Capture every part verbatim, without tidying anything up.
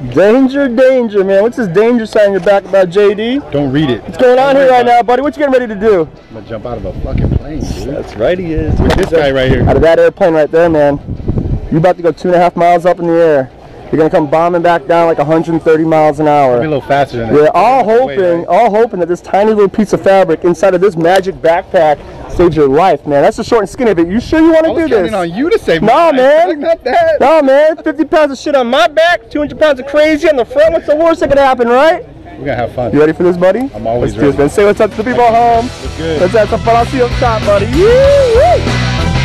Danger, danger, man. What's this danger sign in your back about, J D? Don't read it. What's going on here right now, buddy? What you getting ready to do? I'm gonna jump out of a fucking plane, dude. That's right, he is. With this guy right here. Out of that airplane right there, man. You're about to go two and a half miles up in the air. You're gonna come bombing back down like one hundred thirty miles an hour. Maybe a little faster than that. We're all hoping, way, right? all hoping that this tiny little piece of fabric inside of this magic backpack saves your life, man. That's the short and skinny of it. You sure you want to do this? I was on you to save my Nah, life. man. Like, not that. Nah, man. fifty pounds of shit on my back, two hundred pounds of crazy on the front. What's the worst that could happen, right? We're gonna have fun. You ready for this, buddy? I'm always Let's ready. do this, man. Say what's up to the people at home. What's good? Let's have some fun. I'll see you up top, buddy. Woo-wee.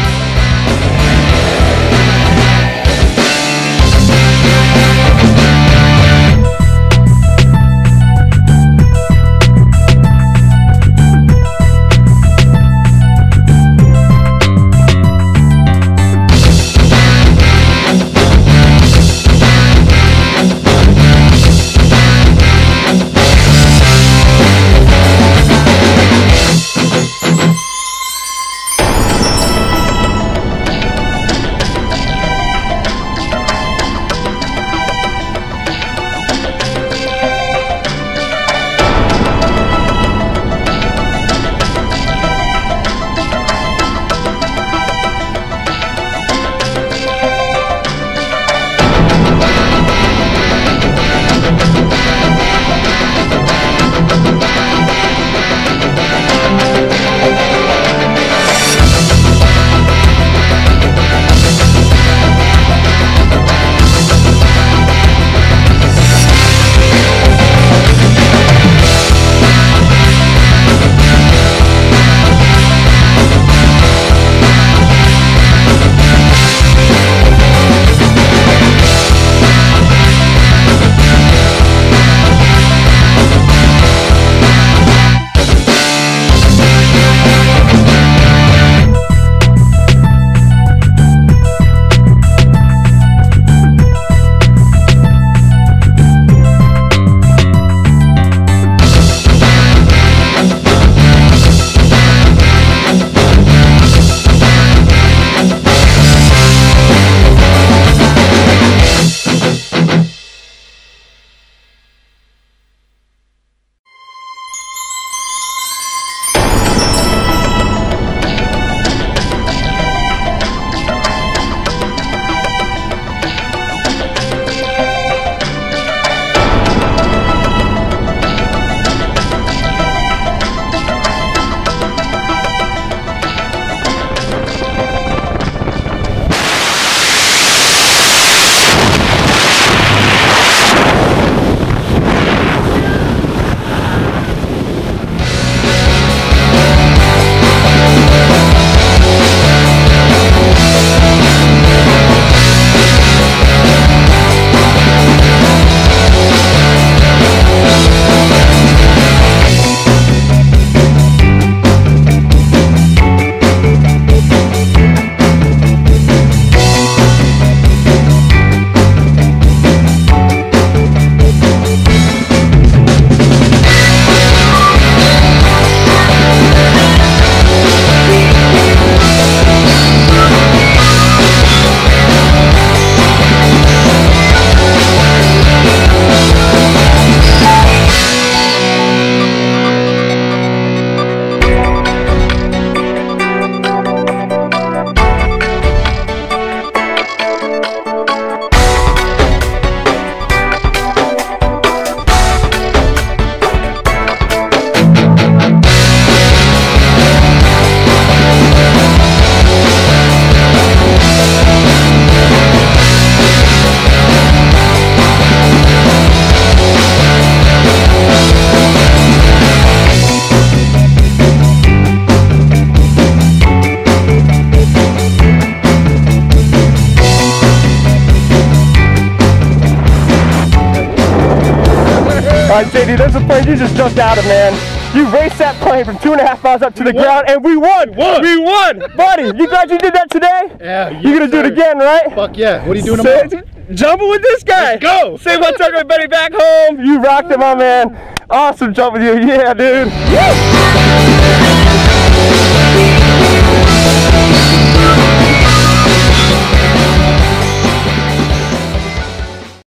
Alright, J D, there's a plane you just jumped out of, man. You raced that plane from two and a half miles up to we the won. ground, and we won! We won! We won! Buddy, you glad you did that today? Yeah, yes, You're gonna sir. do it again, right? Fuck yeah. What are you doing Say, tomorrow? Jumping with this guy! Let's go! Say what's up, everybody back home. You rocked it, my man. Awesome jump with you. Yeah, dude. Woo!